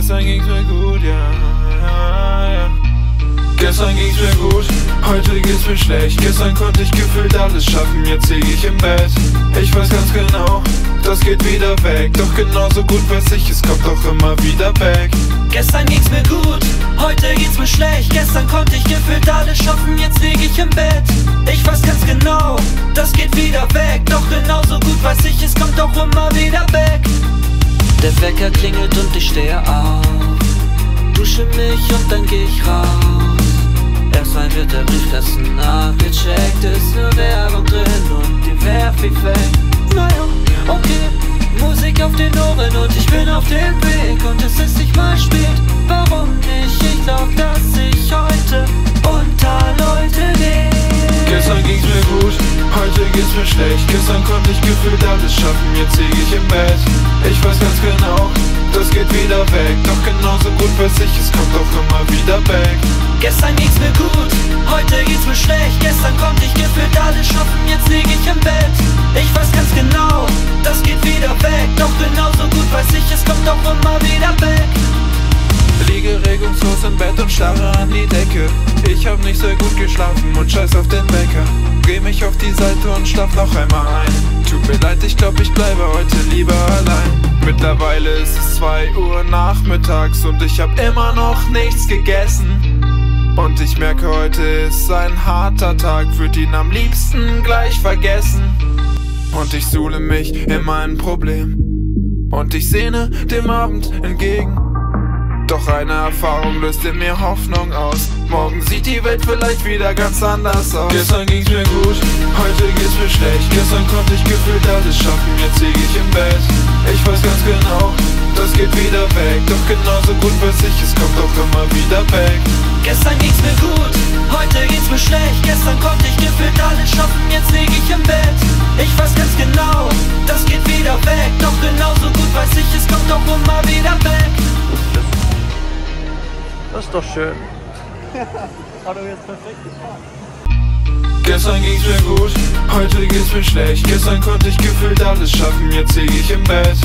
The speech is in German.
Gestern ging's mir gut, ja. Gestern ging's mir gut, heute geht's mir schlecht. Gestern konnte ich gefühlt alles schaffen, jetzt lieg ich im Bett. Ich weiß ganz genau, das geht wieder weg. Doch genauso gut weiß ich, es kommt auch immer wieder back. Gestern ging's mir gut, heute geht's mir schlecht. Gestern konnte ich gefühlt alles schaffen, jetzt lieg ich im Bett. Ich weiß ganz genau, das geht wieder weg. Doch genauso gut weiß ich, es kommt auch immer wieder back. Der Wecker klingelt und ich stehe auf, dusche mich und dann geh ich raus. Erstmal wird der Briefkasten abgecheckt, ist ne Werbung drin und die werf ich weg. Naja, okay, Musik auf den Ohren und ich bin auf dem Weg. Und es ist nicht mal spät, warum nicht? Ich glaub, dass ich heute unter Leute gehe. Gestern ging's mir gut, heute geht's mir schlecht. Gestern konnte ich gefühlt alles schaffen, jetzt lieg ich im Bett. Ich weiß ganz genau, das geht wieder weg. Doch genauso gut weiß ich, es kommt auch immer wieder back. Gestern ging's mir gut, heute geht's mir schlecht. Gestern konnte ich gefühlt alles schaffen, jetzt lieg ich im Bett. Ich weiß ganz genau, das geht wieder weg. Doch genauso gut weiß ich, es kommt auch immer wieder back. Liege regungslos im Bett und starre an die Decke. Ich hab nicht sehr gut geschlafen und scheiß auf den Wecker. Dreh mich auf die Seite und schlaf noch einmal ein. Tut mir leid, ich glaub, ich bleibe heute lieber allein. Mittlerweile ist es 2 Uhr nachmittags und ich hab immer noch nichts gegessen. Und ich merke, heute ist ein harter Tag, würd ihn am liebsten gleich vergessen. Und ich suhle mich in meinem Problem und ich sehne dem Abend entgegen. Doch eine Erfahrung löst in mir Hoffnung aus. Morgen sieht die Welt vielleicht wieder ganz anders aus. Gestern ging's mir gut, heute geht's mir schlecht. Gestern konnte ich gefühlt alles schaffen, jetzt lieg ich im Bett. Ich weiß ganz genau, das geht wieder weg. Doch genauso gut weiß ich, es kommt auch immer wieder back. Gestern ging's mir gut, heute geht's mir schlecht. Gestern konnte ich gefühlt alles schaffen, jetzt lieg ich im Bett. Ich weiß ganz genau, das geht wieder weg. Doch genauso gut weiß ich, es kommt auch immer wieder back. Das ist doch schön. Hat er jetzt perfekt gefallen. Gestern ging's mir gut, heute geht's mir schlecht. Gestern konnte ich gefühlt alles schaffen, jetzt lieg ich im Bett.